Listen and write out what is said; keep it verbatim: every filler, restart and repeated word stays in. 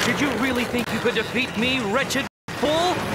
Did you really think you could defeat me, wretched fool?